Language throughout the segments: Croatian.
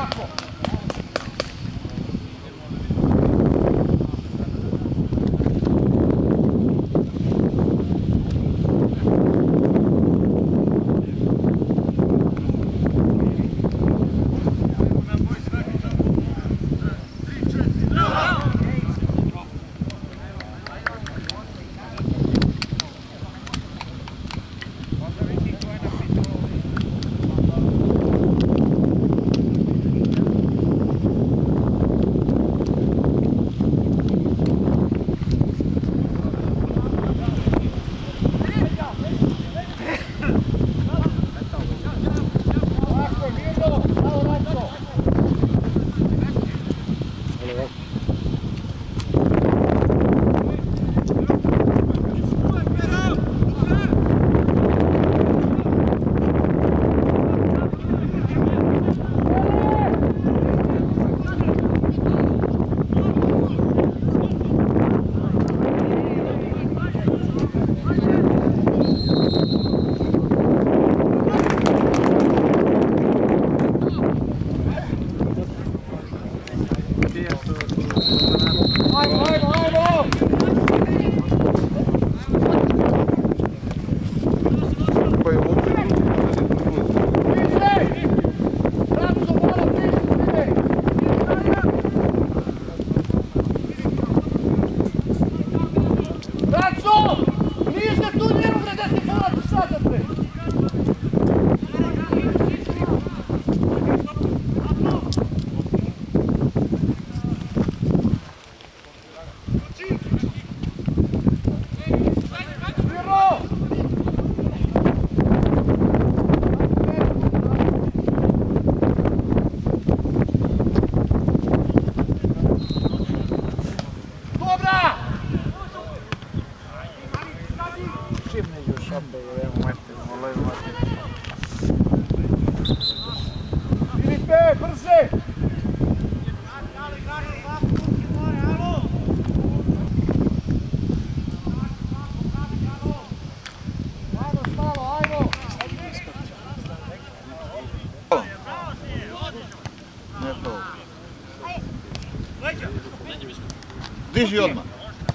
Diži odmah.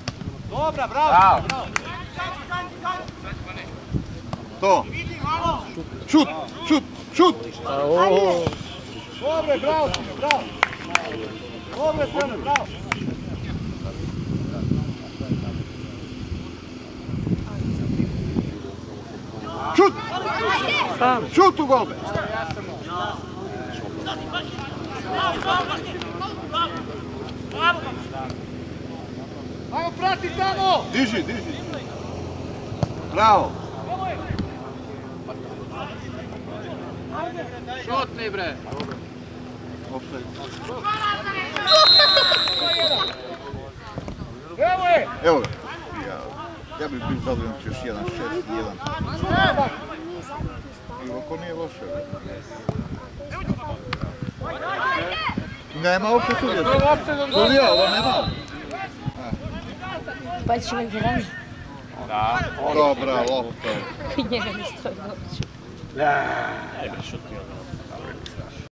Dobra, bravo. To. Šut, šut, šut. Dobre, bravo, bravo. Dobre, trener, bravo. Šut! Šut u golbe! Ajmo, prati tamo! Diži, diži. Bravo! Šutni, bre! Offside. Evo je! Evo ga. Ja bih bio zadovoljan još 1-6-1. I ovako nije loše. Nema uopće sudija. Sudija, ovo nema. Pa ćemo ih rani. Dobra, lopta. Kod njega ne stoji uopće. Da,